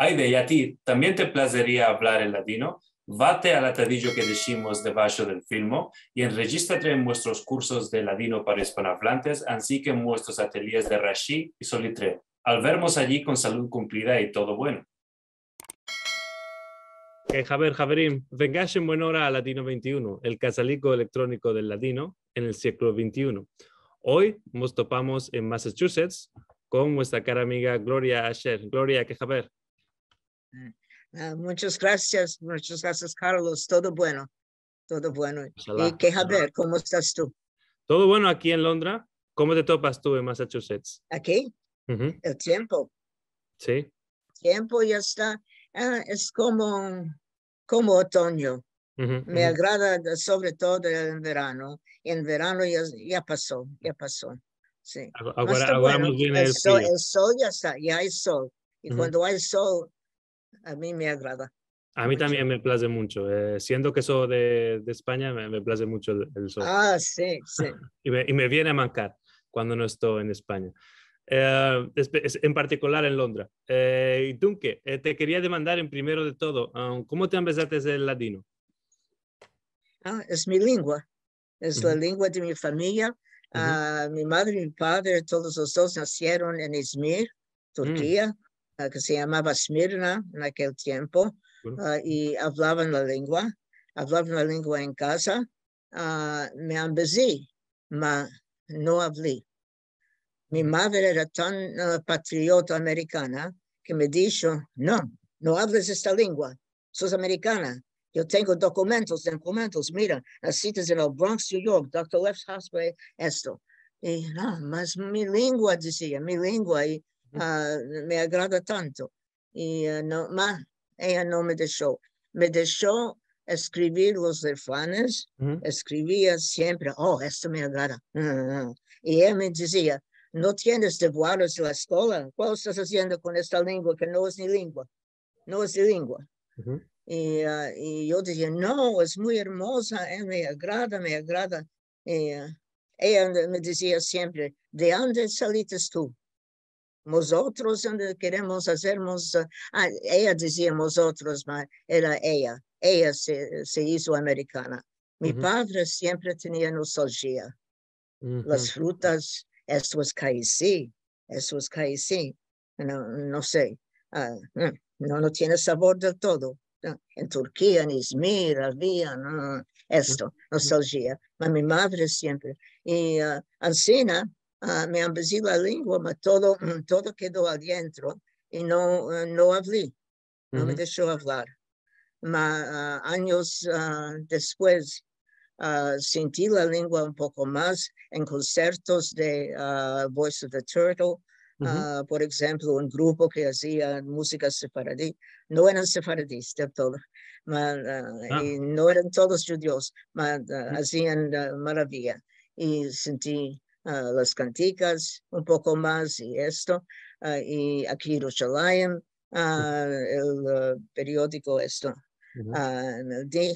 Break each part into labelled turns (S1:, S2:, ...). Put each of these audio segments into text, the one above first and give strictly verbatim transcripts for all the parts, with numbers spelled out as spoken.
S1: Aide, y a ti, ¿también te placería hablar en ladino? Vate al atadillo que decimos debajo del filmo y enregístrate en nuestros cursos de ladino para hispanohablantes, así que en nuestros ateliers de Rashi y Solitre. Al vernos allí con salud cumplida y todo bueno.
S2: Eh, Javier, Javerín, vengáis en buena hora a Ladino veintiuno, el kazaliko electrónico del ladino en el siglo veintiuno. Hoy nos topamos en Massachusetts con nuestra cara amiga Gloria Ascher. Gloria, ¿qué Javier?
S3: Uh, muchas gracias, muchas gracias, Carlos. Todo bueno, todo bueno.
S2: Ojalá.
S3: Y que Javier, ¿cómo estás tú?
S2: Todo bueno aquí en Londres. ¿Cómo te topas tú en Massachusetts?
S3: Aquí,
S2: Uh-huh.
S3: el tiempo.
S2: Sí.
S3: El tiempo ya está, uh, es como, como otoño.
S2: Uh-huh,
S3: Me
S2: uh-huh.
S3: agrada sobre todo en verano. En verano ya, ya pasó, ya pasó. Sí.
S2: Ahora,
S3: está
S2: ahora
S3: bueno.
S2: viene
S3: el,
S2: el
S3: sol,
S2: frío.
S3: el sol ya está, ya hay sol. Y
S2: Uh-huh.
S3: cuando hay sol, a mí me agrada.
S2: A mí
S3: mucho.
S2: también me place mucho. Eh, siendo que soy de, de España, me, me place mucho el, el sol.
S3: Ah, sí, sí.
S2: y, me, y me viene a mancar cuando no estoy en España. Eh, es, es, en particular en Londres. Eh, y Dunque, eh, te quería demandar en primero de todo, um, ¿cómo te empezaste el ladino?
S3: Ah, es mi lengua, es
S2: Uh-huh.
S3: la lengua de mi familia.
S2: Uh-huh.
S3: Uh, mi madre y mi padre, todos los dos nacieron en Izmir, Turquía, uh, que se llamaba Smirna en aquel tiempo, uh, y hablaban la lengua, hablaban la lengua en casa. Uh, me ambecé, ma no hablé. Mi madre era tan uh, patriota americana que me dijo, no, no hables esta lengua, sos americana. Yo tengo documentos, documentos, mira, naciste en el Bronx, New York, doctor Left's Hospital, esto. Y no, más mi lengua, decía, mi lengua, y uh, me agrada tanto. Y uh, no, ma, ella no me dejó. Me dejó escribir los refranes, uh-huh. Escribía siempre, oh, esto me agrada. Uh-huh. Y ella me decía, no tienes deberes de la escuela, ¿cuál estás haciendo con esta lengua que no es ni lengua? No es ni lengua. Uh-huh. Y, uh, y yo decía, no, es muy hermosa, eh, me agrada, me agrada. Y, uh, ella me decía siempre, ¿de dónde saliste tú? Nosotros queremos hacernos, uh, ah, ella decía nosotros, era ella, ella se, se hizo americana. Mi uh-huh. padre siempre tenía nostalgia. Uh-huh. Las frutas, esto es caicí, esto es caicí, no, no sé, uh, no, no tiene sabor del todo. En Turquía, en Izmir, había no, esto, nostalgia. Uh-huh. Mi madre siempre. Y uh, Ancina, uh, me ambecé la lengua, pero todo, todo quedó adentro y no, uh, no hablé, no uh-huh. me dejó hablar. Ma, uh, años uh, después, uh, sentí la lengua un poco más en conciertos de uh, Voice of the Turtle. Uh, uh-huh. Por ejemplo, un grupo que hacía música sefaradí, no eran sefaradíes del todo, ma, uh, ah. y no eran todos judíos, ma, uh, uh-huh. hacían uh, maravilla. Y sentí uh, las canticas un poco más y esto, uh, y aquí en Jerusalén, uh, el uh, periódico esto, uh-huh. uh, de,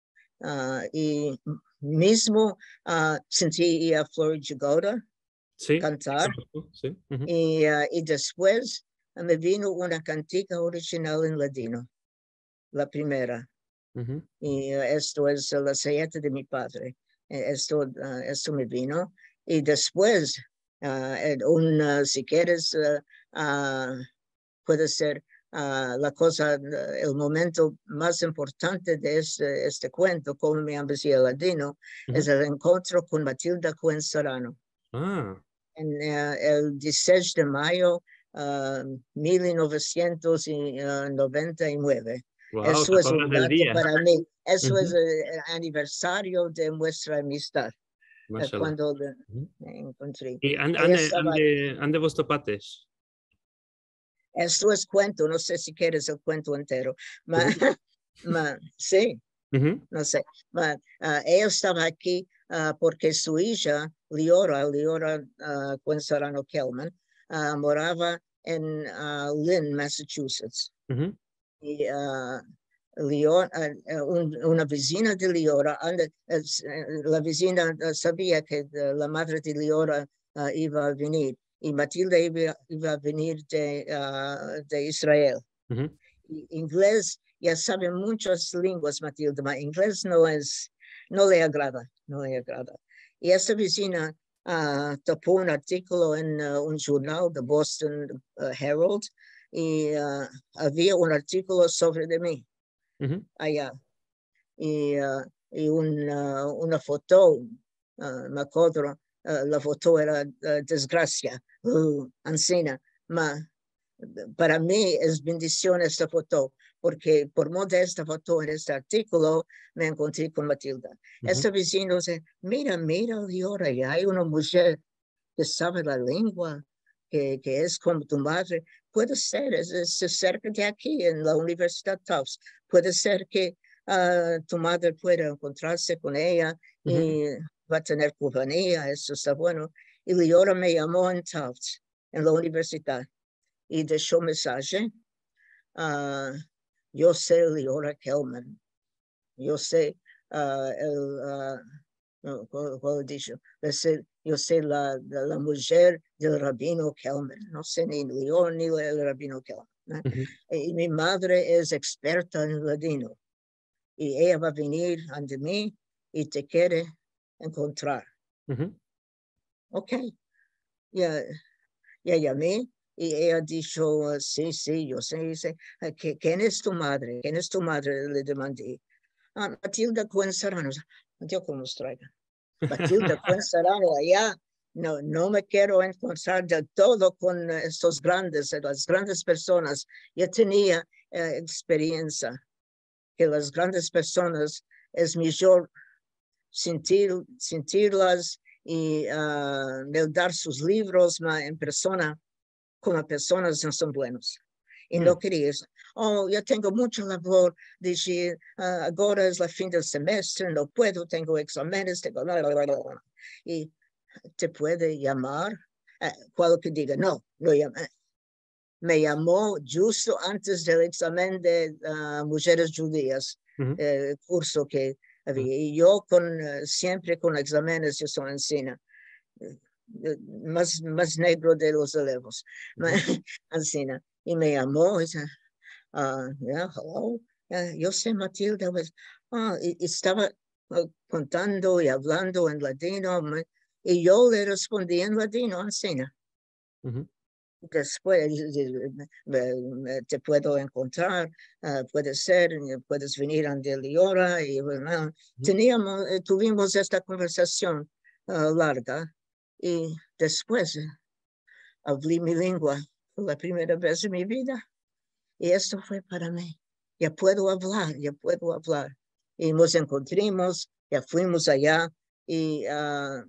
S3: uh, y mismo uh, sentí a Flor Jagoda,
S2: sí,
S3: cantar.
S2: Sí. Uh-huh.
S3: Y, uh, y después uh, me vino una cantica original en ladino, la primera. Uh-huh. Y uh, esto es uh, la saeta de mi padre. Esto, uh, esto me vino. Y después, uh, un, uh, si quieres, uh, uh, puede ser uh, la cosa, uh, el momento más importante de este, este cuento, como me ambecé el ladino, uh-huh. es el encuentro con Matilda Koen Sarano.
S2: Ah.
S3: En uh, el dieciséis de mayo de uh, mil novecientos noventa y nueve.
S2: Wow,
S3: eso es un dato
S2: día.
S3: para mí. Eso
S2: uh-huh.
S3: es el aniversario de nuestra amistad. Uh, cuando le,
S2: uh-huh.
S3: me encontré.
S2: ¿Y ande, ande, ande, ande vos topates?
S3: Esto es cuento, no sé si quieres el cuento entero. Ma, uh-huh. ma, sí, uh-huh. no sé. Ma, uh, ella estaba aquí uh, porque su hija, Leora, Leora uh, Koen Sarano Kelman, uh, moraba en uh, Lynn, Massachusetts. Uh-huh. Y uh, Leora, uh, un, una vecina de Leora, ande, uh, la vecina uh, sabía que uh, la madre de Leora uh, iba a venir. Y Matilda iba, iba a venir de, uh, de Israel.
S2: Uh-huh.
S3: Inglés, ya sabe muchas lenguas, Matilda, pero inglés no es, no le agrada, no le agrada. Y esta vecina uh, topó un artículo en uh, un jornal de Boston uh, Herald y uh, había un artículo sobre de mí uh-huh. allá. Y, uh, y un, uh, una foto, uh, me acuerdo, uh, la foto era uh, desgracia, uh, ancina, ma para mí es bendición esta foto, porque por modo de esta foto en este artículo me encontré con Matilda. Uh-huh. Este vecino dice, mira, mira, Gloria, hay una mujer que sabe la lengua, que, que es como tu madre. Puede ser, es, es cerca de aquí, en la Universidad Tufts. Puede ser que uh, tu madre pueda encontrarse con ella uh-huh. y va a tener compañía, eso está bueno. Y Gloria me llamó en Tufts, en la universidad. Y dejó mensaje, uh, yo sé Leora Kelman, yo sé uh, el, uh, no, ¿cuál, cuál dicho? Yo sé, yo sé la, la, la mujer del rabino Kelman, no sé ni Leora ni el rabino Kelman. ¿no? Uh-huh. Y mi madre es experta en ladino, y ella va a venir ante mí y te quiere encontrar. Uh-huh. Ok, ya, ya llamé. Y ella dijo, sí, sí, yo sé, sé. ¿Quién es tu madre? ¿Quién es tu madre? Le demandé. Ah, Matilda Koen Sarano. Dios que nos traiga. Matilda Koen Sarano, allá. No, no me quiero encontrar del todo con estos grandes, las grandes personas. Yo tenía eh, experiencia que las grandes personas es mejor sentir, sentirlas y uh, dar sus libros en persona. Como personas no son buenos. Y mm. no quería eso. Oh, yo tengo mucha labor, dije, uh, ahora es la fin del semestre, no puedo, tengo exámenes, tengo... Bla, bla, bla, bla. Y te puede llamar, uh, cual que diga, no, lo llamé. Me llamó justo antes del examen de uh, mujeres judías, uh-huh. el curso que había. Uh-huh. Y yo con, uh, siempre con exámenes, yo soy encina. Más, más negro de los elevos. Uh-huh. Ancina. Y me llamó, y dice, uh, yeah, hello, uh, yo sé Matilda, pues, uh, y, y estaba uh, contando y hablando en ladino, me, y yo le respondí en ladino, Ancina. Uh-huh. Después me, me, te puedo encontrar, uh, puede ser, puedes venir ante Leora, y bueno, uh-huh. teníamos, tuvimos esta conversación uh, larga. Y después eh, hablé mi lengua por la primera vez en mi vida. Y esto fue para mí. Ya puedo hablar, ya puedo hablar. Y nos encontramos, ya fuimos allá y uh,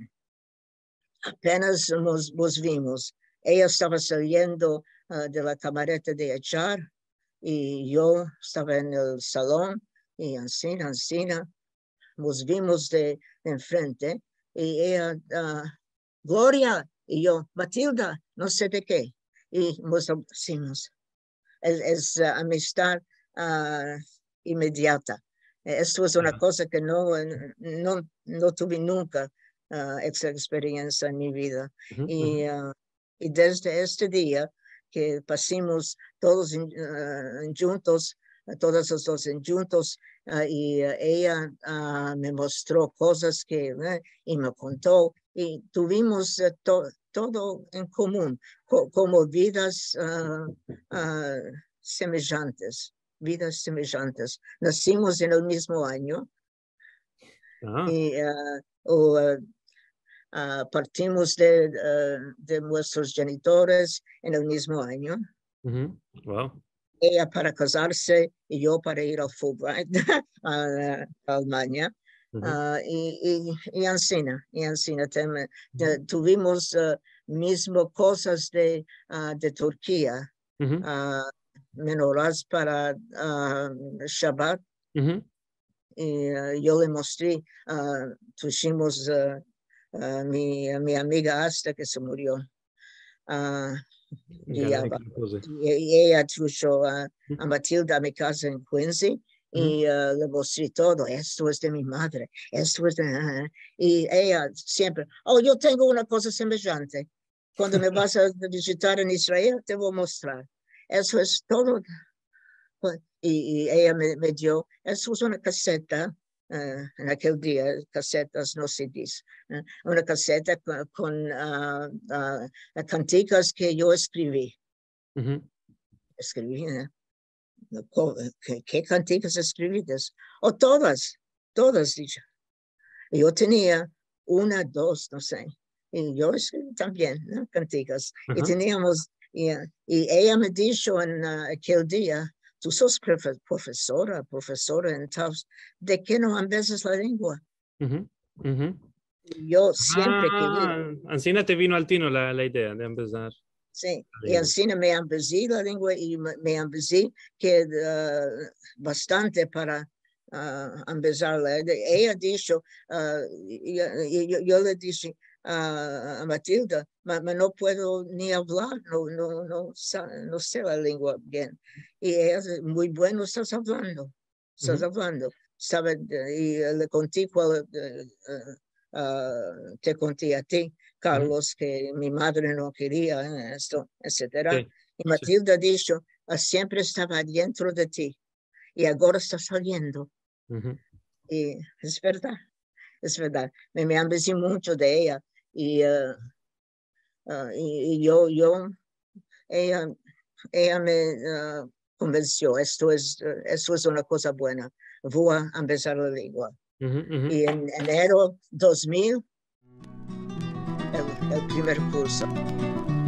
S3: apenas nos, nos vimos. Ella estaba saliendo uh, de la camareta de Ascher y yo estaba en el salón y así, así, nos vimos de, de enfrente y ella... Uh, Gloria, y yo, Matilda, no sé de qué. Y nos decimos, es, es uh, amistad uh, inmediata. Esto es una cosa que no, no, no tuve nunca uh, esa experiencia en mi vida. Uh-huh, y, uh, y desde este día que pasamos todos in, uh, juntos, todos los dos juntos, uh, y uh, ella uh, me mostró cosas que, uh, y me contó, y tuvimos uh, to, todo en común, co como vidas uh, uh, semejantes, vidas semejantes. Nacimos en el mismo año, uh-huh. y uh, uh, uh, partimos de, uh, de nuestros genitores en el mismo año.
S2: Uh-huh. Wow.
S3: Ella para casarse y yo para ir al Fulbright a, a Alemania. Uh-huh. uh, y, y, y Ancina, y Ancina tem, de, uh-huh. tuvimos uh, mismo cosas de, uh, de Turquía, uh-huh. uh, menorás para uh, Shabbat. Uh-huh. Y uh, yo le mostré, uh, tuvimos uh, uh, mi, mi amiga hasta que se murió. Uh, y, y ella trajo a, a Matilda a mi casa en Quincy. Y uh, le mostré todo, esto es de mi madre, esto es de... Uh, y ella siempre, oh, yo tengo una cosa semejante. Cuando me vas a visitar en Israel, te voy a mostrar. Eso es todo, y, y ella me, me dio, eso es una caseta, uh, en aquel día, casetas no C Ds, uh, una caseta con, con uh, uh, canticas que yo escribí.
S2: Uh-huh.
S3: Escribí, ¿eh? ¿Qué, ¿Qué canticas escribidas? O todas, todas, dicho. Yo tenía una, dos, no sé. Y yo escribí también, ¿no? Canticas. Uh-huh. Y teníamos, y, y ella me dijo en uh, aquel día, tú sos profe profesora, profesora en Estados, ¿de qué no empiezas la lengua?
S2: Uh-huh. Uh-huh.
S3: Yo siempre
S2: ah,
S3: quería.
S2: Ancina te vino al tino la, la idea de empezar.
S3: Sí, y así me empecé la lengua y me, me empecé que uh, bastante para uh, empezarla. Ella dijo, uh, yo, yo, yo le dije uh, a Matilda, ma, ma no puedo ni hablar, no, no, no, no sé la lengua bien. Y ella dice, muy bueno estás hablando, estás uh-huh. hablando. ¿Sabe? Y le conté cuál, uh, uh, te conté a ti, Carlos, uh-huh. que mi madre no quería esto, etcétera. Sí, y Matilda sí. dijo, siempre estaba dentro de ti y ahora está saliendo. Uh-huh. Y es verdad, es verdad. Me, me ambicé mucho de ella y, uh, uh, y, y yo, yo, ella, ella me uh, convenció, esto es, uh, esto es una cosa buena, voy a empezar la lengua. Uh-huh, uh-huh. Y en enero dos mil, El, el primer curso.